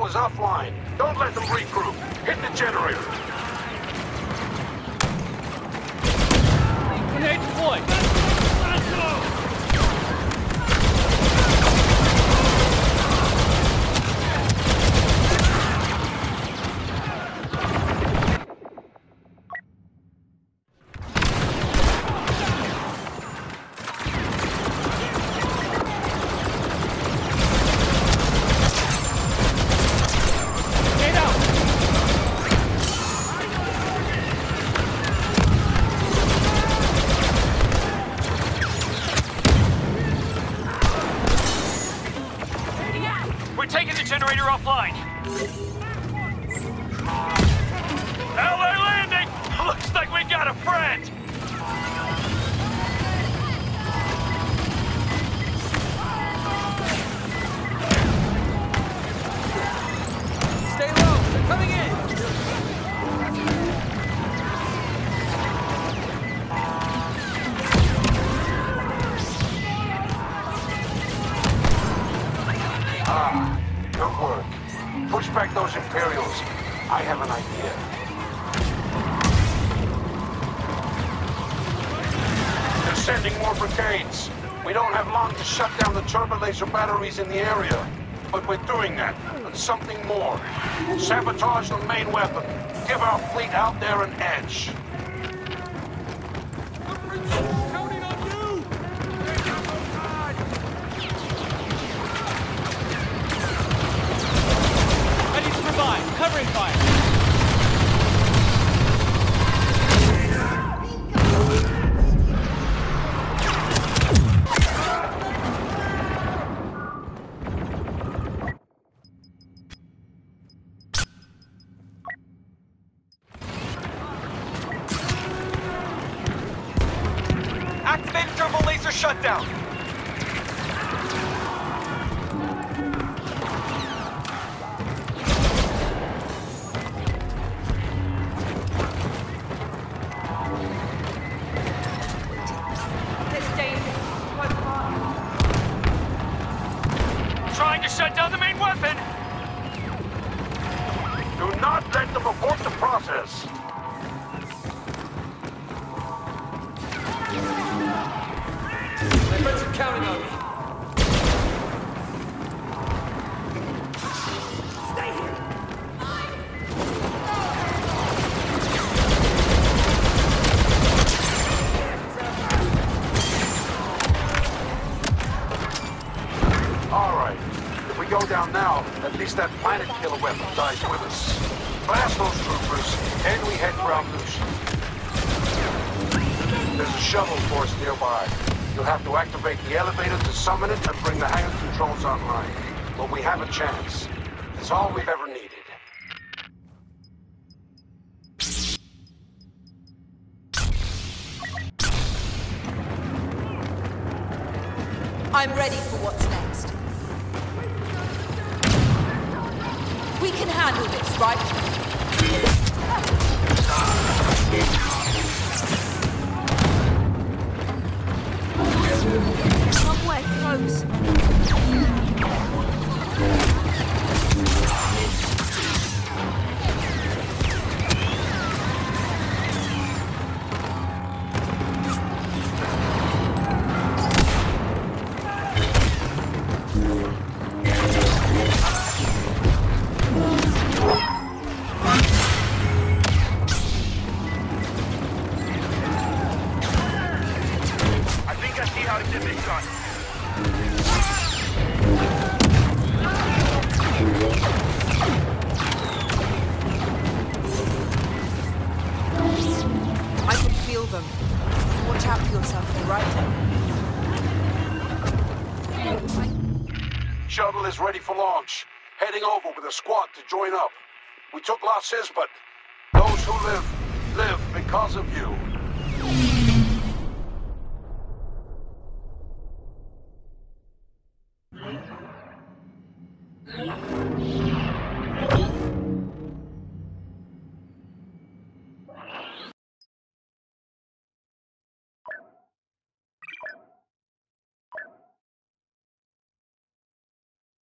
is offline. Don't let them regroup. Hit the generator. Grenade deployed. Let's go! Taking the generator offline. LA landing! Looks like we got a friend! Stay low! They're coming in! Good work. Push back those Imperials. I have an idea. They're sending more brigades. We don't have long to shut down the turbo laser batteries in the area. But we're doing that, and something more. Sabotage the main weapon. Give our fleet out there an edge. Covering fire! Activate turbo laser shutdown! Trying to shut down the main weapon! Do not let them abort the process. My friends are counting on me. Stay here! All right. If we go down now, at least that planet killer weapon dies with us. Blast those troopers, and we head for Altusha. There's a shuttle force nearby. You'll have to activate the elevator to summon it and bring the hangar controls online. But we have a chance. It's all we've ever needed. I'm ready for what's next. We can handle this, right? Somewhere close. I can feel them. Watch out for yourself, all right? Shuttle is ready for launch. Heading over with a squad to join up. We took losses, but those who live, live because of you.